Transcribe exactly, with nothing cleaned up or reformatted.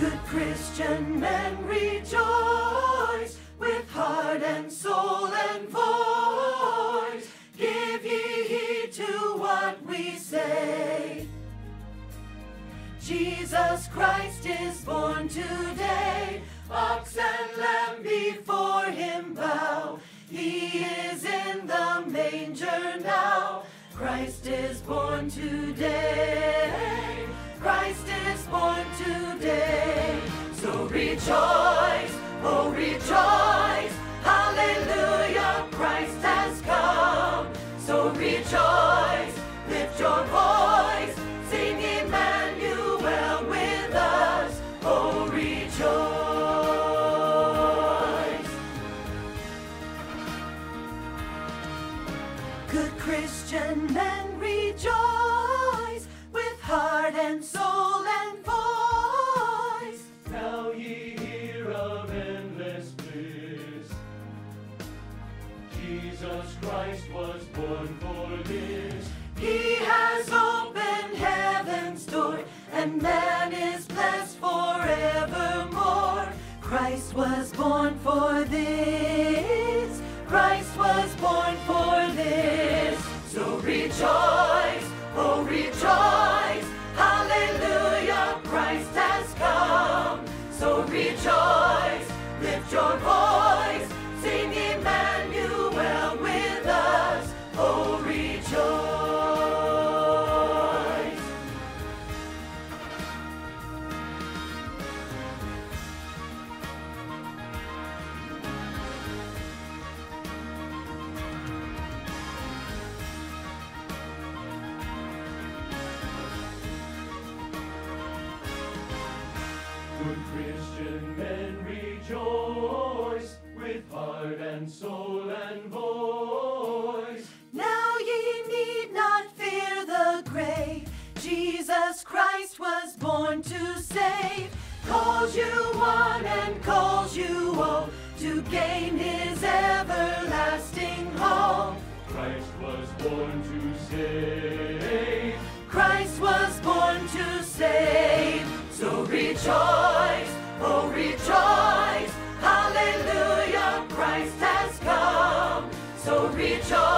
Good Christian men rejoice with heart and soul and voice. Give ye heed to what we say. Jesus Christ is born today. Ox and lamb before him bow. He is in the manger now. Christ is born today. Christ is born today. So rejoice, oh rejoice. Hallelujah, Christ has come. So rejoice, lift your voice. Sing Emmanuel with us. Oh rejoice. Good Christian men rejoice with heart and soul and voice. Now ye hear of endless bliss. Jesus Christ was born for this. He has opened heaven's door, and man is blessed forevermore. Christ was born for this. Christ was born for this. So rejoice, oh rejoice. Hallelujah, Christ has come. So rejoice, lift your voice. Sing Emmanuel with us. Oh rejoice. Good Christian men rejoice with heart and soul and voice. Now ye need not fear the grave. Jesus Christ was born to save. Calls you one and calls you all to gain his everlasting home. Christ was born to save. Christ was born to save. So rejoice, oh rejoice. Hallelujah, Christ has come. So rejoice.